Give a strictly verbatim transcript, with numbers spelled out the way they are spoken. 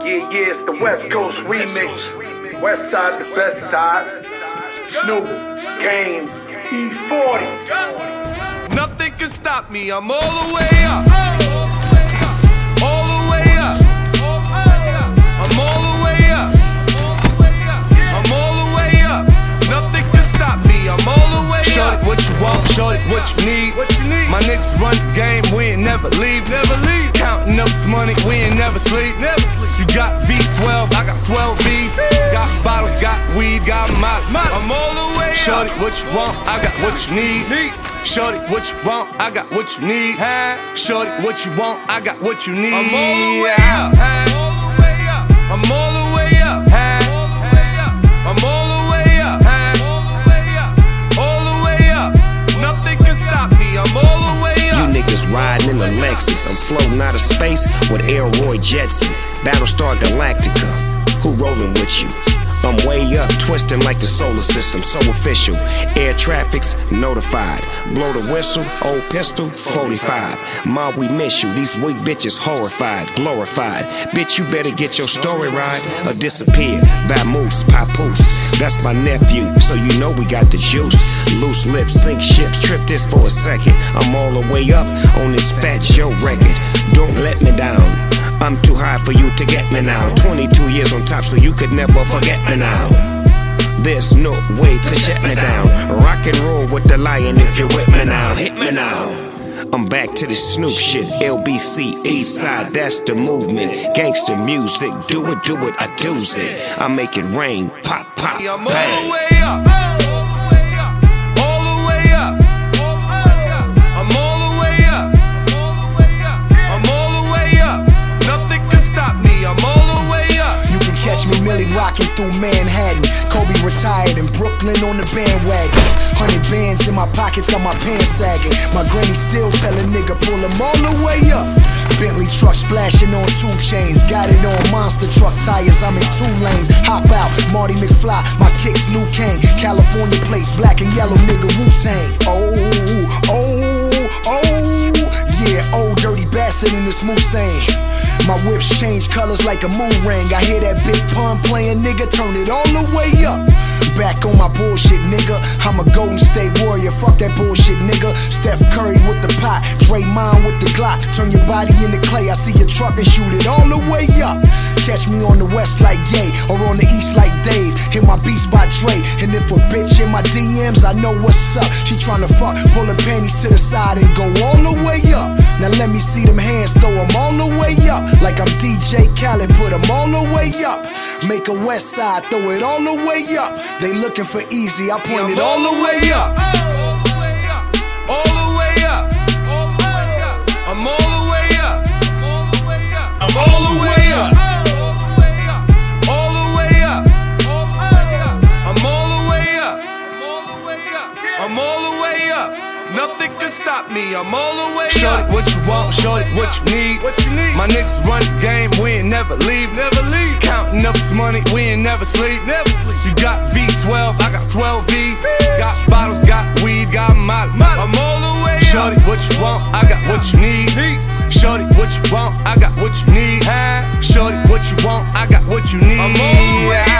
Yeah, yeah, it's the West Coast remix. West side, the best side. Snoop, Game, E forty. Nothing can stop me, I'm all the way up. All the way up. I'm all the way up. I'm all the way up. Nothing can stop me, I'm all the way up. Show it what you want, show it what you need. What you need. My niggas run the game, we ain't never leave. Never leave. Counting up this money, we ain't never sleep. Never sleep. You got V twelve, I got twelve V's. Got bottles, got weed, got my. I'm all the way up. Shorty, what you want, I got what you need. Shorty, what you want, I got what you need. Shorty, what you want, I got what you need. I'm all the way up. I'm all the way up. I'm all the way up. All the way up. Nothing can stop me, I'm all the way up. You niggas riding in a Lexus. I'm floating out of space with Elroy Jetson. Battlestar Galactica, who rolling with you? I'm way up, twisting like the solar system, so official. Air traffic's notified. Blow the whistle, old pistol, forty-five. Ma, we miss you, these weak bitches horrified, glorified. Bitch, you better get your story right or disappear. Vamoose, papoose, that's my nephew, so you know we got the juice. Loose lips, sink ships, trip this for a second. I'm all the way up on this Fat Joe record. Don't let me down. I'm too high for you to get me now. twenty-two years on top, so you could never forget me now. There's no way to shut me down. Rock and roll with the lion if you're with me now. Hit me now. I'm back to the Snoop shit. L B C, East Side, that's the movement. Gangster music, do it, do it, I do's it. I make it rain, pop, pop, bang. I'm all the way up. All the way up. I'm all the way up. I'm all the way up. Nothing can stop me, I'm all the way up. You can catch me Millie rocking through Manhattan. Kobe retired in Brooklyn on the bandwagon. Hundred bands in my pockets, got my pants sagging. My granny still tell a nigga pull them all the way up. Bentley truck splashing on two chains. Got it on monster truck tires, I'm in two lanes. Hop out, Marty McFly, my kicks Luke Kane. California plates, black and yellow, nigga Wu-Tang. Oh, oh, oh, yeah, old dirty bastard in this Moussain. My whips change colors like a moon ring. I hear that big pun playing, nigga, turn it all the way up. Back on my bullshit, nigga. I'm a Golden State Warrior, fuck that bullshit, nigga. Steph Curry with the pot, Draymond with the Glock. Turn your body into clay, I see your truck and shoot it all the way up. Catch me on the west like Ye, or on the east like Dave. Hit my beats by Dre, and if a bitch in my D Ms, I know what's up. She tryna fuck, pulling panties to the side and go all the way up. Now let me see them hands, throw them all the way up. Like I'm D J Khaled, put them all the way up. Make a west side, throw it all the way up. They looking for easy, I point it all the way up. All the way up. I'm all the way up. I'm all the way up. All the way up. I'm all the way up. I'm all the way up. Nothing can stop me, I'm all the way up. Show it what you want, show it what you need. What you need. My niggas run the game, we ain't never leave. Never leave. Counting up this money, we ain't never sleep. Never sleep. You got V twelve, I got twelve V's. Got bottles, got weed, got my. I'm all the way up. Shorty, what you want, I got what you need. Shorty, what you want, I got what you need. Shorty, what you want, I got what you need. I'm all the way up.